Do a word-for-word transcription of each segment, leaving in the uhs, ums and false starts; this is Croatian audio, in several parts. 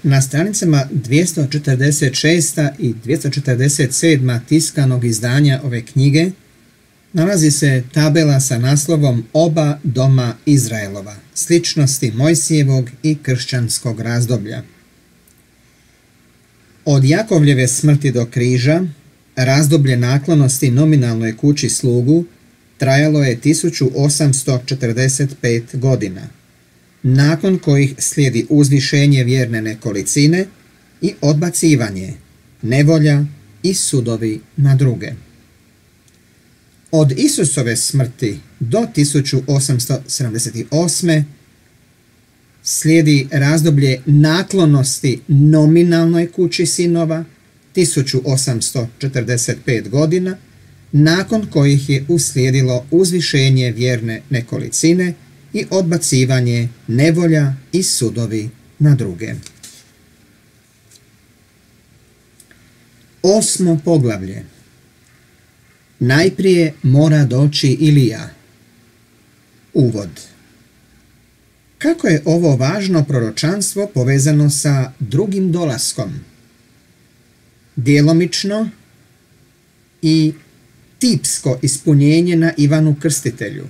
Na stranicama dvjesto četrdeset šest i dvjesto četrdeset sedam tiskanog izdanja ove knjige nalazi se tabela sa naslovom Oba doma Izraelova, sličnosti Mojsijevog i kršćanskog razdoblja. Od Jakovljeve smrti do križa, razdoblje naklonosti nominalnoj kući slugu trajalo je tisuću osamsto četrdeset pet godina, nakon kojih slijedi uzvišenje vjerne nekolicine i odbacivanje, nevolja i sudovi na druge. Od Isusove smrti do tisuću osamsto sedamdeset osme slijedi razdoblje naklonosti nominalnoj kući sinova, tisuću osamsto četrdeset pet godina, nakon kojih je uslijedilo uzvišenje vjerne nekolicine i odbacivanje, nevolja i sudovi na druge. Osmo poglavlje. Najprije mora doći Ilija. Uvod. Kako je ovo važno proročanstvo povezano sa drugim dolaskom? Djelomično i tipsko ispunjenje na Ivanu Krstitelju.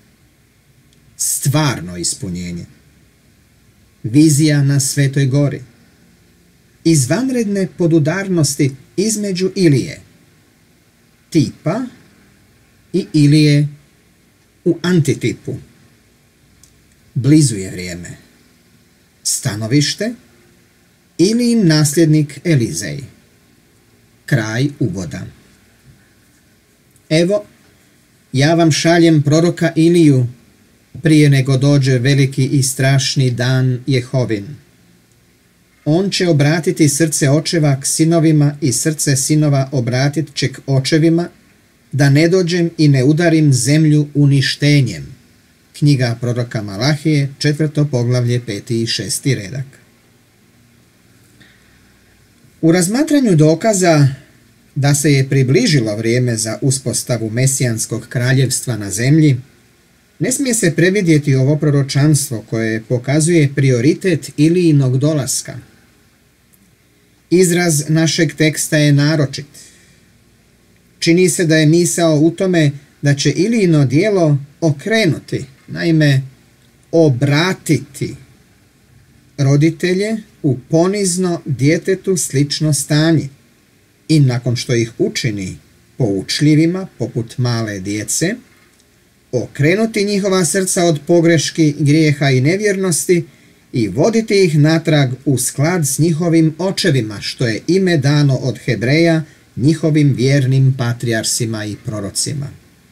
Stvarno ispunjenje. Vizija na Svetoj gori. Izvanredne podudarnosti između Ilije, tipa, i Ilije u antitipu. Blizu je vrijeme. Stanovište, Ilijin nasljednik Elizej. Kraj uvoda. Evo, ja vam šaljem proroka Iliju prije nego dođe veliki i strašni dan Jehovin. On će obratiti srce očeva k sinovima i srce sinova obratit će k očevima, da ne dođem i ne udarim zemlju uništenjem. Knjiga proroka Malahije, četvrto poglavlje, peti i šesti redak. U razmatranju dokaza da se je približilo vrijeme za uspostavu mesijanskog kraljevstva na zemlji, ne smije se previdjeti ovo proročanstvo koje pokazuje prioritet Ilijinog dolaska. Izraz našeg teksta je naročit. Čini se da je misao u tome da će Ilijino djelo okrenuti, naime obratiti roditelje u ponizno djetetu slično stanje i nakon što ih učini poučljivima poput male djece, okrenuti njihova srca od pogreški, grijeha i nevjernosti i voditi ih natrag u sklad s njihovim očevima, što je ime dano od Hebreja njihovim vjernim patrijarsima i prorocima.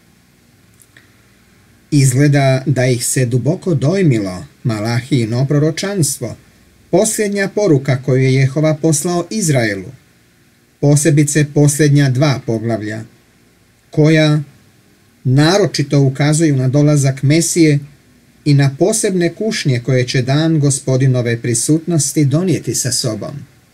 Izgleda da ih se duboko dojmilo Malahijino proročanstvo, posljednja poruka koju je Jehova poslao Izraelu, posebice posljednja dva poglavlja, koja naročito ukazuju na dolazak Mesije i na posebne kušnje koje će dan Gospodinove prisutnosti donijeti sa sobom.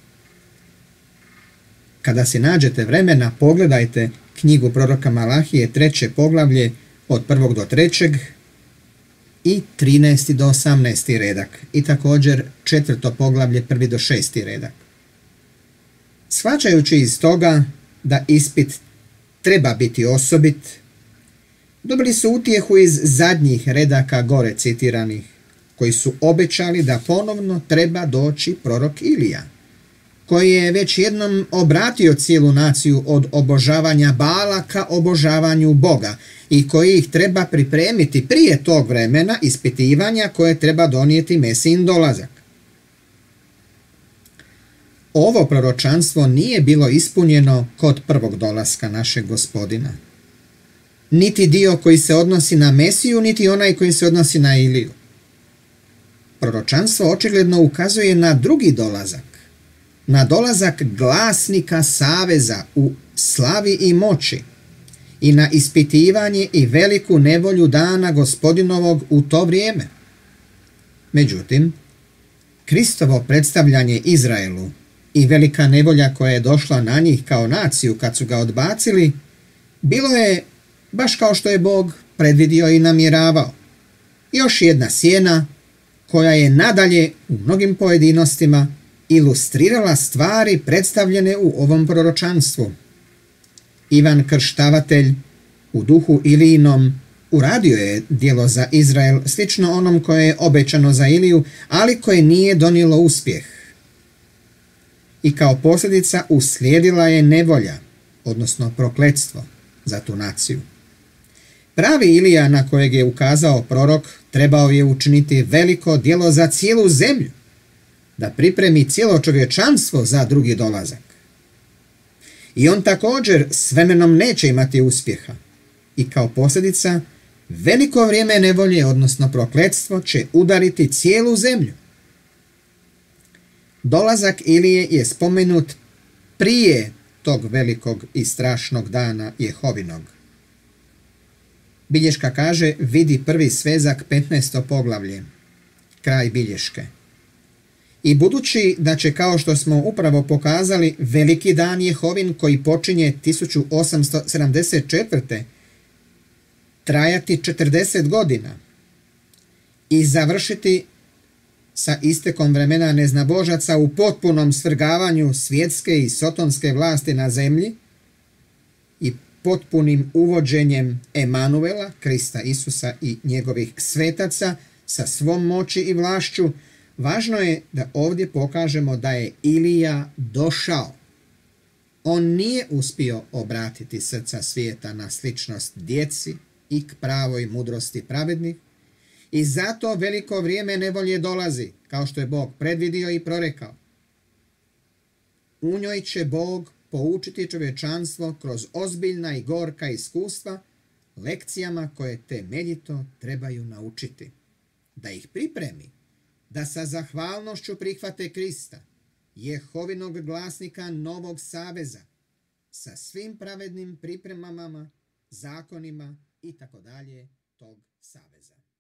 Kada si nađete vremena, pogledajte knjigu proroka Malahije, treće poglavlje, od prvog do trećeg i trinaesti do osamnaesti redak, i također četvrto poglavlje, prvi do šesti redak. Shvaćajući iz toga da ispit treba biti osobit, dobili su utjehu iz zadnjih redaka gore citiranih, koji su obećali da ponovno treba doći prorok Ilija, koji je već jednom obratio cijelu naciju od obožavanja Baala ka obožavanju Boga i koji ih treba pripremiti prije tog vremena ispitivanja koje treba donijeti Mesijin dolazak. Ovo proročanstvo nije bilo ispunjeno kod prvog dolaska našeg Gospodina. Niti dio koji se odnosi na Mesiju, niti onaj koji se odnosi na Iliju. Proročanstvo očigledno ukazuje na drugi dolazak, na dolazak glasnika saveza u slavi i moći i na ispitivanje i veliku nevolju dana Gospodinovog u to vrijeme. Međutim, Kristovo predstavljanje Izraelu i velika nevolja koja je došla na njih kao naciju kad su ga odbacili, bilo je baš kao što je Bog predvidio i namjeravao. Još jedna sjena koja je nadalje u mnogim pojedinostima ilustrirala stvari predstavljene u ovom proročanstvu. Ivan Krštavatelj u duhu Ilijinom uradio je djelo za Izrael slično onom koje je obećano za Iliju, ali koje nije donijelo uspjeh. I kao posljedica uslijedila je nevolja, odnosno prokletstvo za tu naciju. Pravi Ilija na kojeg je ukazao prorok trebao je učiniti veliko djelo za cijelu zemlju, da pripremi cijelo čovječanstvo za drugi dolazak. I on također s vremenom neće imati uspjeha i kao posljedica veliko vrijeme nevolje, odnosno prokletstvo, će udariti cijelu zemlju. Dolazak Ilije je spomenut prije tog velikog i strašnog dana Jehovinog. Bilješka kaže, vidi prvi svezak petnaesto poglavlje, kraj bilješke. I budući da će, kao što smo upravo pokazali, veliki dan Jehovin koji počinje tisuću osamsto sedamdeset četvrte trajati četrdeset godina i završiti sa istekom vremena neznabožaca u potpunom svrgavanju svjetske i sotonske vlasti na zemlji i potpunim uvođenjem Emanuela, Krista Isusa i njegovih svetaca sa svom moći i vlašću, važno je da ovdje pokažemo da je Ilija došao. On nije uspio obratiti srca svijeta na sličnost djeci i k pravoj mudrosti pravednih i zato veliko vrijeme nevolje dolazi, kao što je Bog predvidio i prorekao. U njoj će Bog poučiti čovječanstvo kroz ozbiljna i gorka iskustva lekcijama koje temeljito trebaju naučiti, da ih pripremi, da sa zahvalnošću prihvate Krista, Jehovinog glasnika novog saveza, sa svim pravednim pripremama, zakonima i tako dalje tog saveza.